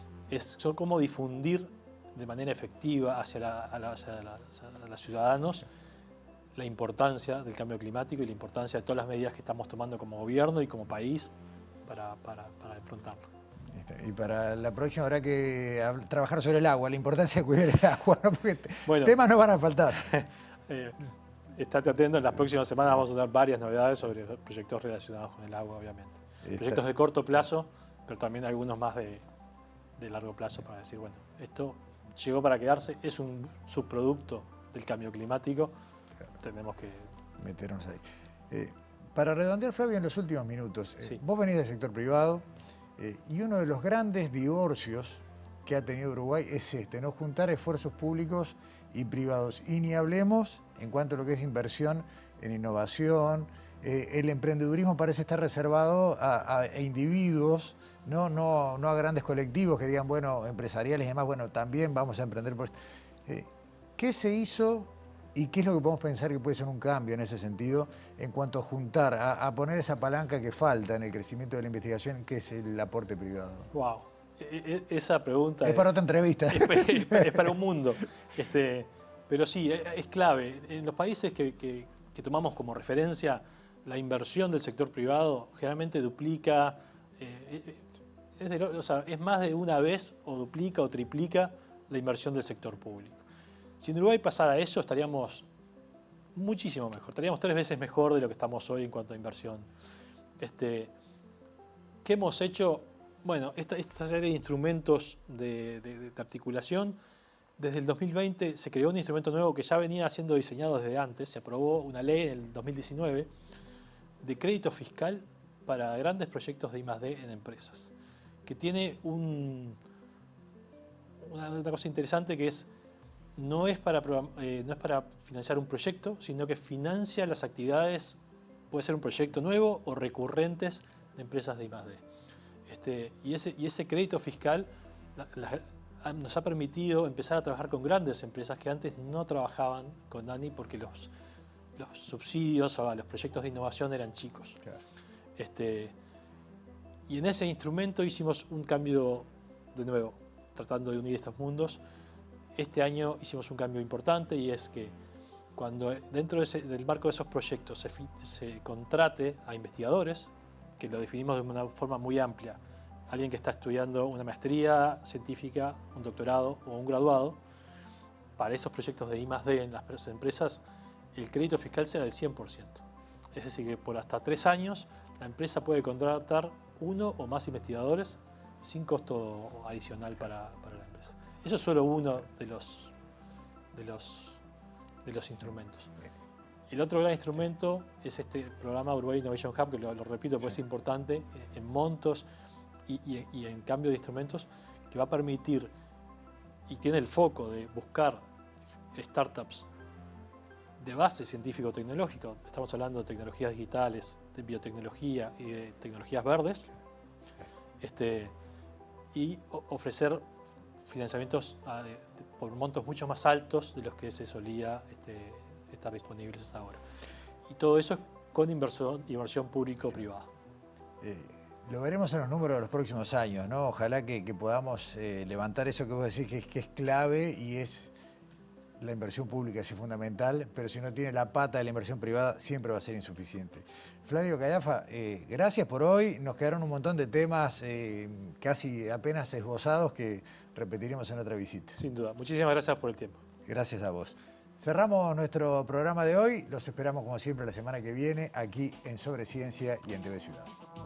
es sobre cómo difundir de manera efectiva hacia, la, a la, hacia, la, hacia los ciudadanos la importancia del cambio climático y la importancia de todas las medidas que estamos tomando como gobierno y como país para, para, para enfrentarlo. Y para la próxima habrá que trabajar sobre el agua, la importancia de cuidar el agua, ¿no? Porque bueno, temas no van a faltar. eh, estate atento, en las próximas semanas vamos a tener varias novedades sobre proyectos relacionados con el agua, obviamente. Está. Proyectos de corto plazo, pero también algunos más de, de largo plazo para decir, bueno, esto llegó para quedarse, es un subproducto del cambio climático, claro, tenemos que meternos ahí. Eh, para redondear, Flavio, en los últimos minutos, eh, sí. vos venís del sector privado, Eh, y uno de los grandes divorcios que ha tenido Uruguay es este, ¿no? Juntar esfuerzos públicos y privados. Y ni hablemos en cuanto a lo que es inversión en innovación. Eh, el emprendedurismo parece estar reservado a, a individuos, ¿no? No, no a grandes colectivos que digan, bueno, empresariales y demás, bueno, también vamos a emprender por esto. Eh, ¿Qué se hizo y qué es lo que podemos pensar que puede ser un cambio en ese sentido en cuanto a juntar, a, a poner esa palanca que falta en el crecimiento de la investigación, que es el aporte privado? Wow, e e esa pregunta es, es para otra entrevista. Es, es, es para un mundo. Este, pero sí, es clave. En los países que, que, que tomamos como referencia, la inversión del sector privado generalmente duplica, eh, es, de, o sea, es más de una vez o duplica o triplica la inversión del sector público. Si en Uruguay pasara eso, estaríamos muchísimo mejor. Estaríamos tres veces mejor de lo que estamos hoy en cuanto a inversión. Este, ¿Qué hemos hecho? Bueno, esta, esta serie de instrumentos de, de, de articulación, desde el dos mil veinte se creó un instrumento nuevo que ya venía siendo diseñado desde antes. Se aprobó una ley en el dos mil diecinueve de crédito fiscal para grandes proyectos de I más D en empresas, que tiene un, una, una cosa interesante que es No es, para, eh, no es para financiar un proyecto, sino que financia las actividades, puede ser un proyecto nuevo o recurrentes de empresas de I más D. Este, y, ese, y ese crédito fiscal la, la, nos ha permitido empezar a trabajar con grandes empresas que antes no trabajaban con ANI porque los, los subsidios o los proyectos de innovación eran chicos. Claro. Este, y en ese instrumento hicimos un cambio, de nuevo, tratando de unir estos mundos. Este año hicimos un cambio importante y es que cuando dentro de ese, del marco de esos proyectos se, se contrate a investigadores, que lo definimos de una forma muy amplia, alguien que está estudiando una maestría científica, un doctorado o un graduado, para esos proyectos de I más D en las empresas, el crédito fiscal sea del cien por ciento. Es decir, que por hasta tres años la empresa puede contratar uno o más investigadores sin costo adicional para, para la empresa. Eso es solo uno de los, de los, de los instrumentos. El otro gran instrumento es este programa Uruguay Innovation Hub, que lo, lo repito porque sí. es importante, en montos y, y, y en cambio de instrumentos, que va a permitir y tiene el foco de buscar startups de base científico-tecnológico. Estamos hablando de tecnologías digitales, de biotecnología y de tecnologías verdes. Este, y ofrecer financiamientos a, de, de, por montos mucho más altos de los que se solía este, estar disponibles hasta ahora. Y todo eso con inversión, inversión público-privada. Eh, lo veremos en los números de los próximos años, ¿no? Ojalá que, que podamos eh, levantar eso que vos decís que es, que es clave y es la inversión pública, es fundamental, pero si no tiene la pata de la inversión privada siempre va a ser insuficiente. Flavio Callafa, eh, gracias por hoy. Nos quedaron un montón de temas eh, casi apenas esbozados que repetiremos en otra visita. Sin duda. Muchísimas gracias por el tiempo. Gracias a vos. Cerramos nuestro programa de hoy. Los esperamos como siempre la semana que viene aquí en Sobre Ciencia y en T V Ciudad.